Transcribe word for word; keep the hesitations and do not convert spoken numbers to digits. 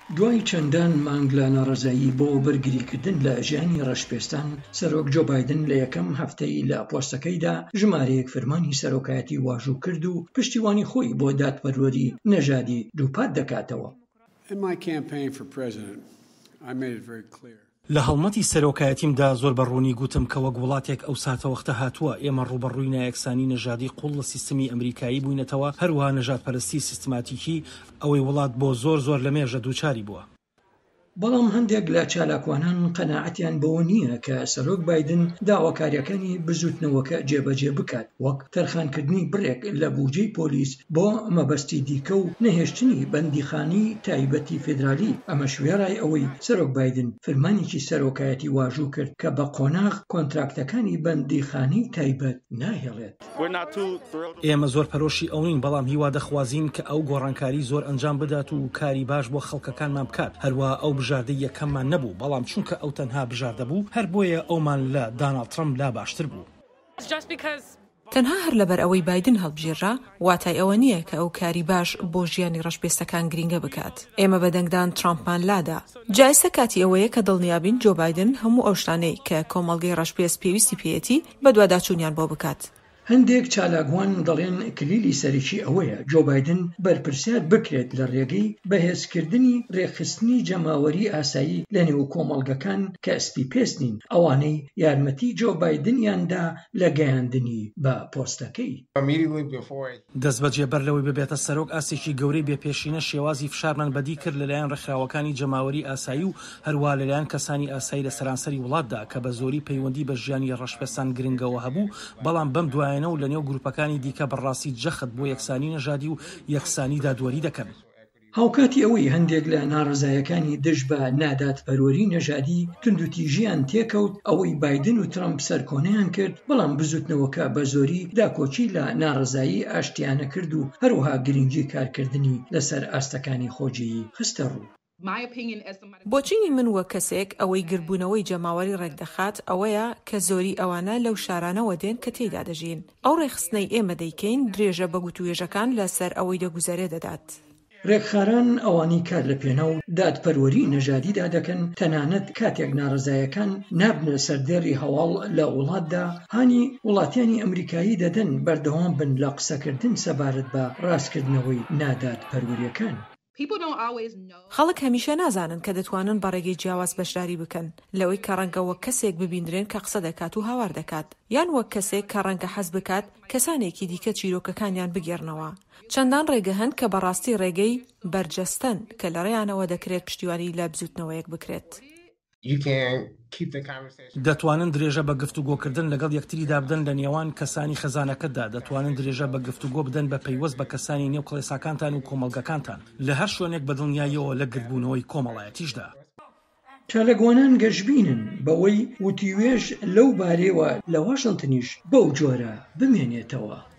دوای چەندان مانگ لە ناڕەزایی بۆ بەرگریکردن لە ژیانی ڕەشپێستان، سەرۆک جۆ بایدن لە یەکەم هەفتەی لە پۆستەکەیدا ژمارەیەک فەرمانی سەرۆکایەتی واژوو کرد و پشتیوانی خۆی بۆ دادپەروەری نەژادی دووپات دەکاتەوە. لە هەڵمەتی سەرۆکایەتیمدا زۆر بەڕوونی گوتم کە وەک وڵاتێک ئەو ساتەوەختە هاتووە ئێمە ڕوبەڕووی نایەکسانی نەژادی قوڵ لە سیستمی ئەمریکایی بووینەتەوە، هەروەها نەژادپەرستی سیستماتیکی ئەوەی وڵات بۆ زۆر زۆر لە مێژە دووچاری بووە. بەڵام هەندێک لە چالاکوانان قەناعەتیان بەوە نییە کە سەرۆک بایدن داواکاریەکانی بزوتنەوەکە جێبەجێ بکات، وەک تەرخانکردنی بڕێک لە بوجەی پۆلیس بۆ مەبەستی دیکە و نەهێشتنی بەندیخانی تایبەتی فێدرالی. ئەمە شوێڕای ئەوەی سەرۆک بایدن فەرمانێکی سەرۆکایەتی واژوو کرد کە بە قۆناغ کۆنتراکتەکانی بەندیخانی تایبەت ناهێڵێت. ئێمە زۆر پەرۆشی ئەو نین، بەڵام هیوا دەخوازین کە ئەو گۆڕانکاری زۆر ئەنجام بدات و کاری باش بۆ خەڵکەکانمان بکات. هەروە ئەو بژاردەی یەکەممان نەبوو، بەڵام چونکە ئەو تەنها بژاردە بوو، هەر بۆیە ئەومان لە داناڵد ترەمپ لا باشتر بوو. تەنها هەر لەبەر ئەوەی بایدن هەڵبژێرا واتای ئەوە نییە کە ئەو کاری باش بۆ ژیانی ڕەشپێستەکان گرینگە بکات. ئێمە بەدەنگدان ترامپمان لادا. جایسە کاتی ئەوەیە کە دڵنیابین جۆ بایدن هەموو ئەو شتانەی کە کۆمەڵگەی ڕەشپێست پێویستی پێیەتی بە دوواداچوونیان بۆ بکات. هەندێک چالاکوان دەڵێن کلیلی سەرەکی ئەوەیە جۆ بایدن بەرپرسیار بکرێت لە ڕێگەی بەهێزکردنی ڕێخستنی جەماوەری ئاسایی لە نێو کۆمەڵگەکان کە ئەسپی پێست نین، ئەوانەی یارمەتی جۆ بایدنیاندا لە گەیاندنی بە پۆستەکەی. دەست بەجێبەر لەوەی ببێتە سەرۆک ئاسێکی گەورەی بێپێشینە شێوازی فشارمان بەدی کرد لەلایەن ڕێکخراوەکانی جەماوەری ئاسایی و هەروە لەلایەن کەسانی ئاسایی لە سەرانسەری وڵاتدا کە بە زۆری پەیوەندی بە ژیانی ڕەشپێستان گرنگەوە هەبوو، بەڵام بەم دوایە و لە نێو گروپەکانی دیکە بەڕاستی جەخت بۆ یەکسانی نەژادی و یەکسانی دادوەری دەکەن. هاوکاتی ئەوەی هەندێک لە ناڕزایەکانی دژ بە نادادپەروەری نەژادی توندوتیژیان تێکەوت، ئەوەی بایدن و ترامپ سەرکۆنەیان کرد، بەڵام بزوتنەوەکە بە زۆری داکۆچی لە ناڕزایی ئاشتیانە کرد و هەروەها گرنگی کارکردنی لەسەر ئاستەکانی خۆجیی خستە ڕوو. بۆچینی من وە کەسێک ئەوەی گربوونەوەی جەماوەری ڕێکدەخات ئەوەیە کە زۆری ئەوانە لەو شارانەوە دێن کە تێیدا دەژین. ئەو ڕێخستنەی ئێمە دەیکەین درێژە بە گوتوێژەکان لەسەر ئەوەی دەگوزارێ دەدات. ڕێکخاران ئەوانی کار لە پێناو دادپەروەری نەژادیدا دەکەن، تەنانەت کاتێک ناڕزایەکان نابنە سەردێڕی هەواڵ لە وڵاتدا، هانی وڵاتیانی ئەمریکایی دەدەن بەردەوام بن لە قسەکردن سەبارەت بە ڕاستکردنەوەی نادادپەروەریەکان. خەڵک هەمیشە نازانن کە دەتوانن بە ڕێگەی جیاواز بەشداری بکەن لەوەی کە ڕەنگە وەک کەسێک ببیندرێن کە قسە دەکات و هاوار دەکات، یان وەک کەسێک کە ڕەنگە حەز بکات کەسانێکی دیکە چیرۆکەکانیان بگێڕنەوە. چەندان ڕێگە هەن کە بەڕاستی ڕێگەی بەرجەستن کە لە ڕێیانەوە دەکرێت پشتیوانی لە بزوتنەوەیەک بکرێت. دەتوانن درێژە بە گفتوگۆکردن لەگەڵ یەکتریدا بدەن لە نێوان کەسانی خەزانەکەتدا، دەتوانن درێژە بە گفتوگۆ بدەن بە پەیوەست بە کەسانی نێو کڵێساکانتان و کۆمەڵگەکانتان لە هەر شوێنێک بەدڵنیاییەوە لە گرتبوونەوەی کۆمەڵایەتیشدا. چالەگوانان گەشببینن بەوەی وتیوێژ لەو بارەوە لە واشنگتنیش بەو جۆرە بمێنێتەوە.